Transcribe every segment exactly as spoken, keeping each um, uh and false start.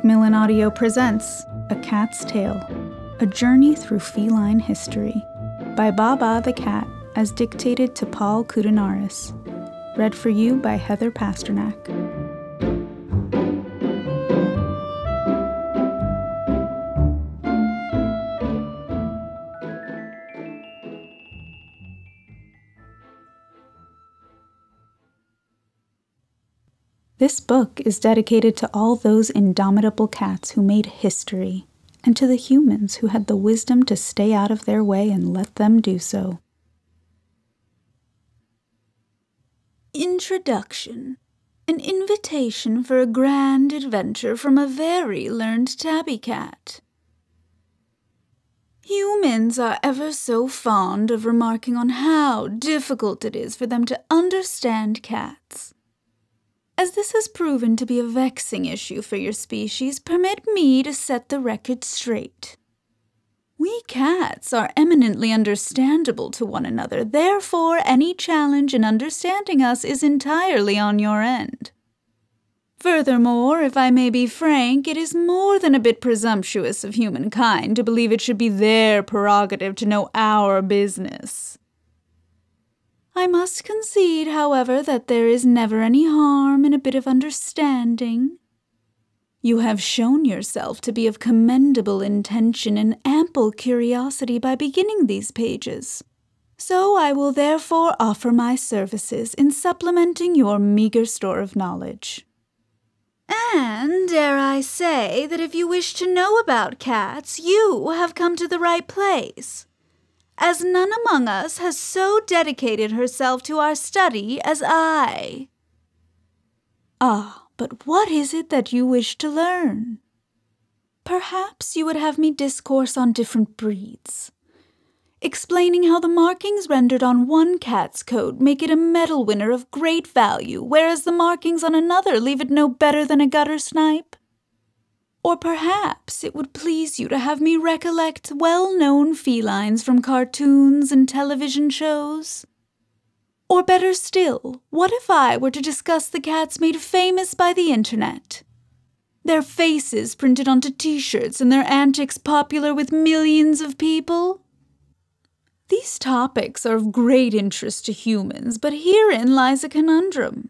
Macmillan Audio presents A Cat's Tale, A Journey Through Feline History by Baba the Cat as dictated to Paul Koudounaris. Read for you by Heather Pasternak. This book is dedicated to all those indomitable cats who made history, and to the humans who had the wisdom to stay out of their way and let them do so. Introduction. An invitation for a grand adventure from a very learned tabby cat. Humans are ever so fond of remarking on how difficult it is for them to understand cats. As this has proven to be a vexing issue for your species, permit me to set the record straight. We cats are eminently understandable to one another, therefore any challenge in understanding us is entirely on your end. Furthermore, if I may be frank, it is more than a bit presumptuous of humankind to believe it should be their prerogative to know our business. I must concede, however, that there is never any harm in a bit of understanding. You have shown yourself to be of commendable intention and ample curiosity by beginning these pages, so I will therefore offer my services in supplementing your meager store of knowledge. And dare I say that if you wish to know about cats, you have come to the right place, as none among us has so dedicated herself to our study as I. Ah, but what is it that you wish to learn? Perhaps you would have me discourse on different breeds, explaining how the markings rendered on one cat's coat make it a medal winner of great value, whereas the markings on another leave it no better than a gutter snipe. Or perhaps it would please you to have me recollect well-known felines from cartoons and television shows. Or better still, what if I were to discuss the cats made famous by the internet? Their faces printed onto t-shirts and their antics popular with millions of people? These topics are of great interest to humans, but herein lies a conundrum.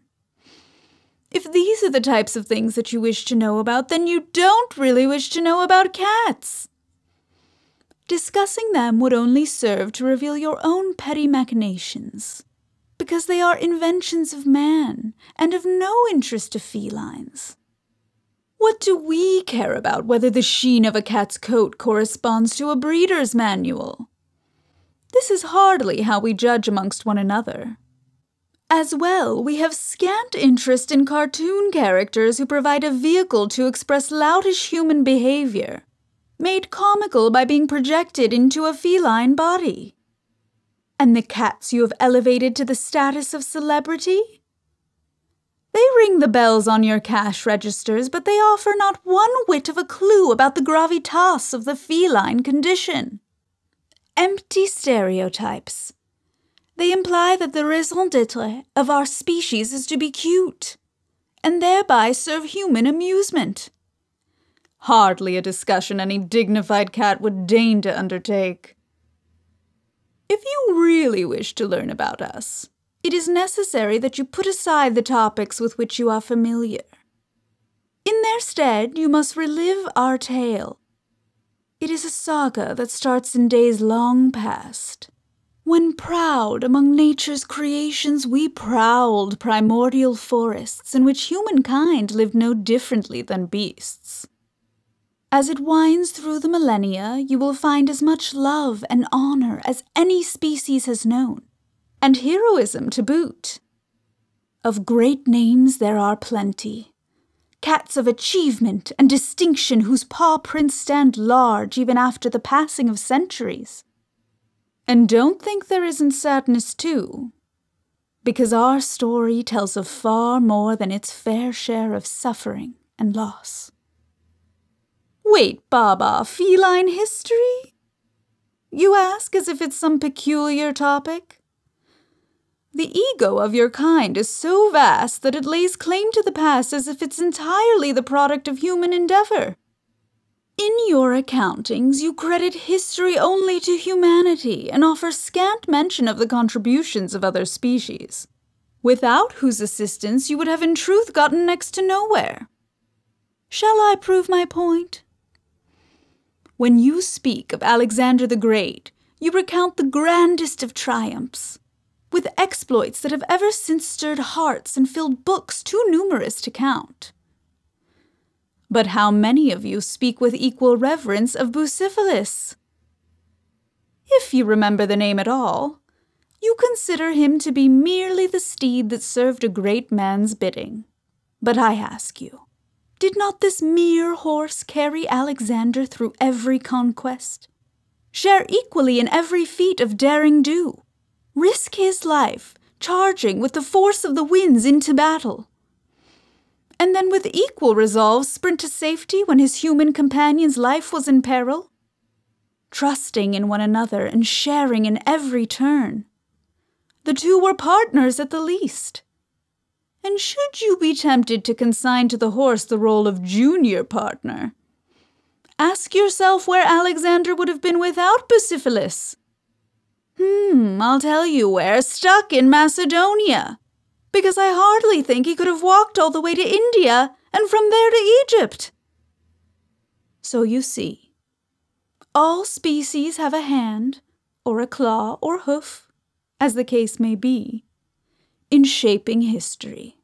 If these are the types of things that you wish to know about, then you don't really wish to know about cats. Discussing them would only serve to reveal your own petty machinations, because they are inventions of man and of no interest to felines. What do we care about whether the sheen of a cat's coat corresponds to a breeder's manual? This is hardly how we judge amongst one another. As well, we have scant interest in cartoon characters who provide a vehicle to express loutish human behavior, made comical by being projected into a feline body. And the cats you have elevated to the status of celebrity? They ring the bells on your cash registers, but they offer not one whit of a clue about the gravitas of the feline condition. Empty stereotypes. They imply that the raison d'etre of our species is to be cute, and thereby serve human amusement. Hardly a discussion any dignified cat would deign to undertake. If you really wish to learn about us, it is necessary that you put aside the topics with which you are familiar. In their stead, you must relive our tale. It is a saga that starts in days long past, when proud among nature's creations we prowled primordial forests in which humankind lived no differently than beasts. As it winds through the millennia, you will find as much love and honor as any species has known, and heroism to boot. Of great names there are plenty, cats of achievement and distinction whose paw prints stand large even after the passing of centuries. And don't think there isn't sadness, too, because our story tells of far more than its fair share of suffering and loss. Wait, Baba, feline history? You ask as if it's some peculiar topic? The ego of your kind is so vast that it lays claim to the past as if it's entirely the product of human endeavor. In your accountings, you credit history only to humanity and offer scant mention of the contributions of other species, without whose assistance you would have in truth gotten next to nowhere. Shall I prove my point? When you speak of Alexander the Great, you recount the grandest of triumphs, with exploits that have ever since stirred hearts and filled books too numerous to count. But how many of you speak with equal reverence of Bucephalus? If you remember the name at all, you consider him to be merely the steed that served a great man's bidding. But I ask you, did not this mere horse carry Alexander through every conquest, share equally in every feat of daring do, risk his life, charging with the force of the winds into battle, and then with equal resolve sprint to safety when his human companion's life was in peril? Trusting in one another and sharing in every turn, the two were partners at the least. And should you be tempted to consign to the horse the role of junior partner, ask yourself where Alexander would have been without Bucephalus. Hmm, I'll tell you where, stuck in Macedonia, because I hardly think he could have walked all the way to India and from there to Egypt. So you see, all species have a hand, or a claw, or hoof, as the case may be, in shaping history.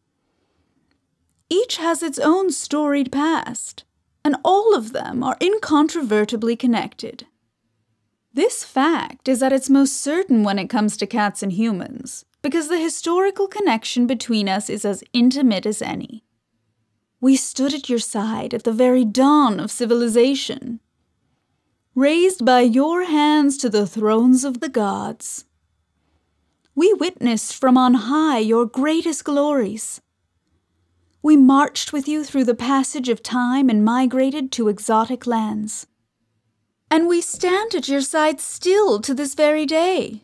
Each has its own storied past, and all of them are incontrovertibly connected. This fact is at its most certain when it comes to cats and humans, because the historical connection between us is as intimate as any. We stood at your side at the very dawn of civilization, raised by your hands to the thrones of the gods. We witnessed from on high your greatest glories. We marched with you through the passage of time and migrated to exotic lands. And we stand at your side still to this very day.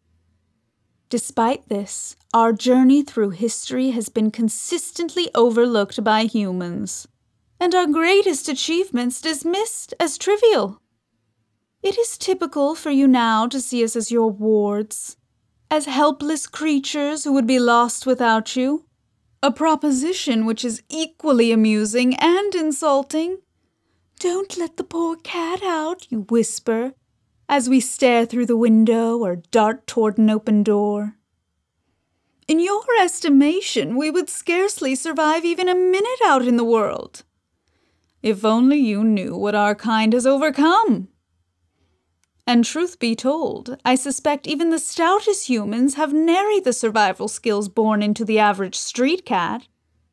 Despite this, our journey through history has been consistently overlooked by humans, and our greatest achievements dismissed as trivial. It is typical for you now to see us as your wards, as helpless creatures who would be lost without you, a proposition which is equally amusing and insulting. Don't let the poor cat out, you whisper, as we stare through the window or dart toward an open door. In your estimation, we would scarcely survive even a minute out in the world. If only you knew what our kind has overcome. And truth be told, I suspect even the stoutest humans have nary the survival skills born into the average street cat.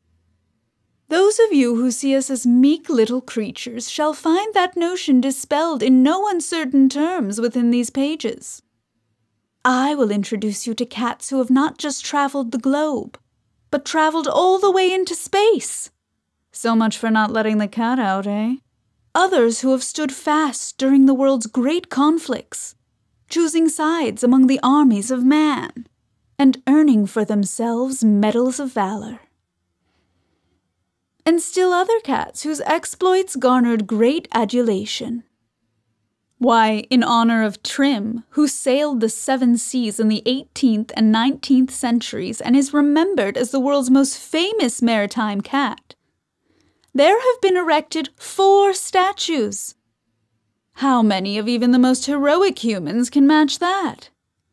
Those of you who see us as meek little creatures shall find that notion dispelled in no uncertain terms within these pages. I will introduce you to cats who have not just traveled the globe, but traveled all the way into space. So much for not letting the cat out, eh? Others who have stood fast during the world's great conflicts, choosing sides among the armies of man, and earning for themselves medals of valor. And still other cats whose exploits garnered great adulation. Why, in honor of Trim, who sailed the seven seas in the eighteenth and nineteenth centuries and is remembered as the world's most famous maritime cat, there have been erected four statues. How many of even the most heroic humans can match that?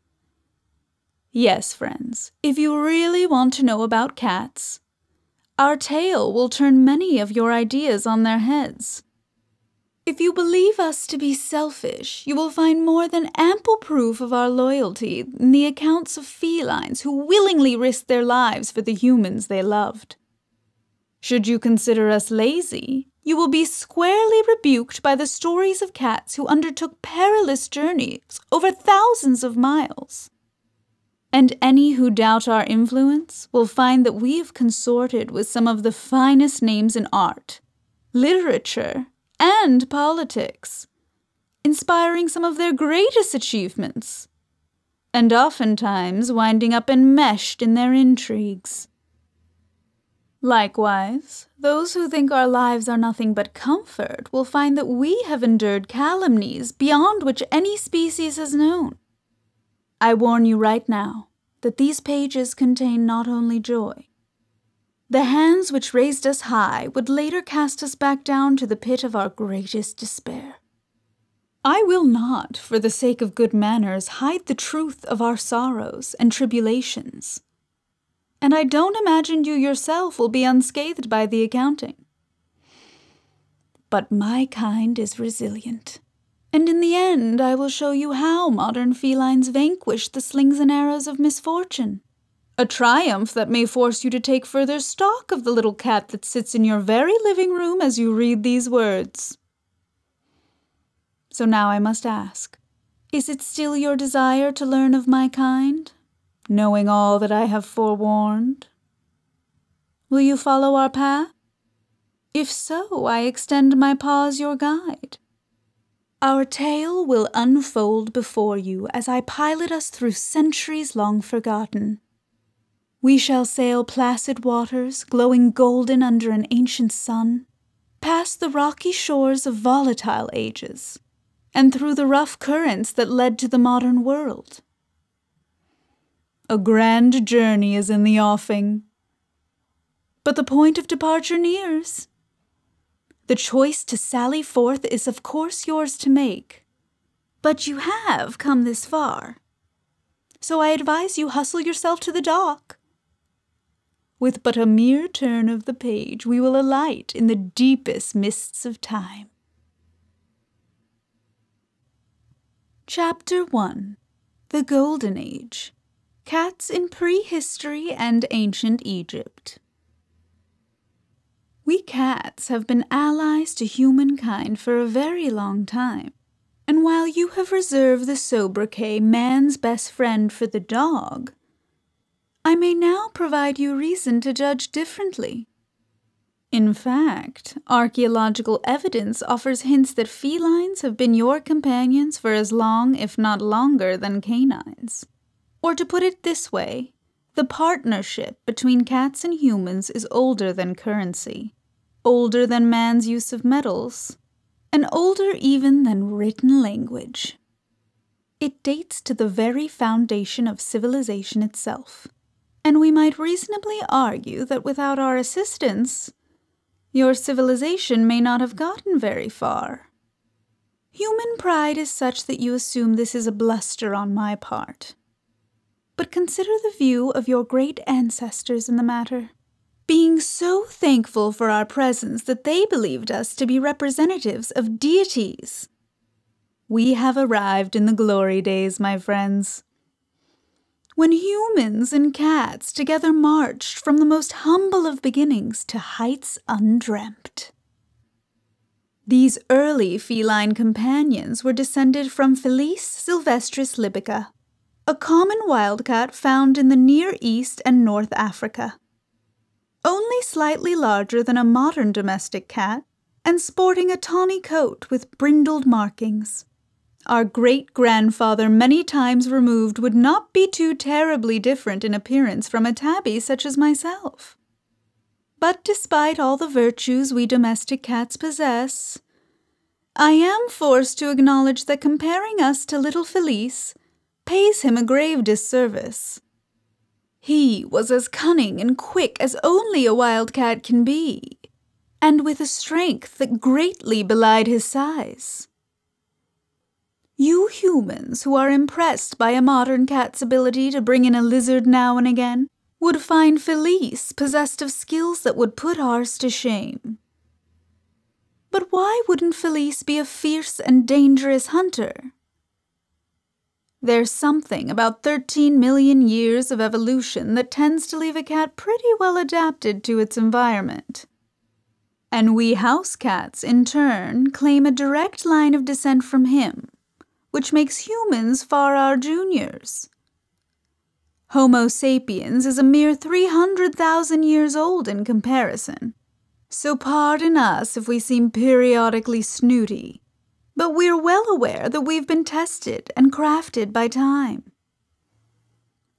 Yes, friends, if you really want to know about cats, our tale will turn many of your ideas on their heads. If you believe us to be selfish, you will find more than ample proof of our loyalty in the accounts of felines who willingly risked their lives for the humans they loved. Should you consider us lazy, you will be squarely rebuked by the stories of cats who undertook perilous journeys over thousands of miles. And any who doubt our influence will find that we have consorted with some of the finest names in art, literature, and politics, inspiring some of their greatest achievements, and oftentimes winding up enmeshed in their intrigues. Likewise, those who think our lives are nothing but comfort will find that we have endured calumnies beyond which any species has known. I warn you right now that these pages contain not only joy. The hands which raised us high would later cast us back down to the pit of our greatest despair. I will not, for the sake of good manners, hide the truth of our sorrows and tribulations. And I don't imagine you yourself will be unscathed by the accounting. But my kind is resilient, and in the end I will show you how modern felines vanquish the slings and arrows of misfortune. A triumph that may force you to take further stock of the little cat that sits in your very living room as you read these words. So now I must ask, is it still your desire to learn of my kind, knowing all that I have forewarned? Will you follow our path? If so, I extend my paw as your guide. Our tale will unfold before you as I pilot us through centuries long forgotten. We shall sail placid waters, glowing golden under an ancient sun, past the rocky shores of volatile ages, and through the rough currents that led to the modern world. A grand journey is in the offing, but the point of departure nears. The choice to sally forth is of course yours to make, but you have come this far, so I advise you hustle yourself to the dock. With but a mere turn of the page, we will alight in the deepest mists of time. Chapter one. The Golden Age. Cats in Prehistory and Ancient Egypt. We cats have been allies to humankind for a very long time, and while you have reserved the sobriquet man's best friend for the dog, I may now provide you reason to judge differently. In fact, archaeological evidence offers hints that felines have been your companions for as long, if not longer, than canines. Or to put it this way, the partnership between cats and humans is older than currency, older than man's use of metals, and older even than written language. It dates to the very foundation of civilization itself, and we might reasonably argue that without our assistance, your civilization may not have gotten very far. Human pride is such that you assume this is a bluster on my part. But consider the view of your great ancestors in the matter, being so thankful for our presence that they believed us to be representatives of deities. We have arrived in the glory days, my friends, when humans and cats together marched from the most humble of beginnings to heights undreamt. These early feline companions were descended from Felis sylvestris libica, a common wildcat found in the Near East and North Africa. Only slightly larger than a modern domestic cat, and sporting a tawny coat with brindled markings. Our great-grandfather many times removed would not be too terribly different in appearance from a tabby such as myself. But despite all the virtues we domestic cats possess, I am forced to acknowledge that comparing us to little Felis pays him a grave disservice. He was as cunning and quick as only a wildcat can be, and with a strength that greatly belied his size. You humans who are impressed by a modern cat's ability to bring in a lizard now and again would find Felis possessed of skills that would put ours to shame. But why wouldn't Felis be a fierce and dangerous hunter? There's something about thirteen million years of evolution that tends to leave a cat pretty well adapted to its environment. And we house cats, in turn, claim a direct line of descent from him, which makes humans far our juniors. Homo sapiens is a mere three hundred thousand years old in comparison, so pardon us if we seem periodically snooty, but we're well aware that we've been tested and crafted by time.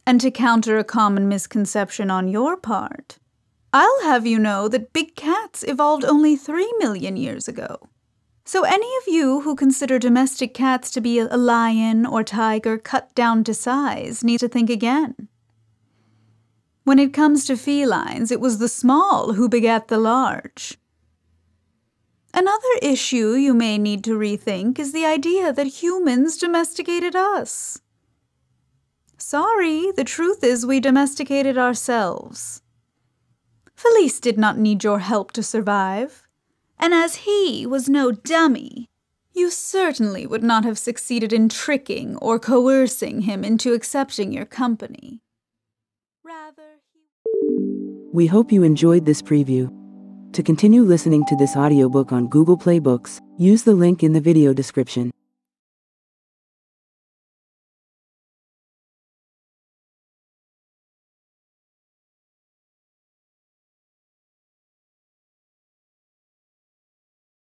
And to counter a common misconception on your part, I'll have you know that big cats evolved only three million years ago. So any of you who consider domestic cats to be a lion or tiger cut down to size need to think again. When it comes to felines, it was the small who begat the large. Another issue you may need to rethink is the idea that humans domesticated us. Sorry, the truth is we domesticated ourselves. Felice did not need your help to survive, and as he was no dummy, you certainly would not have succeeded in tricking or coercing him into accepting your company. Rather, We hope you enjoyed this preview. To continue listening to this audiobook on Google Play Books, use the link in the video description.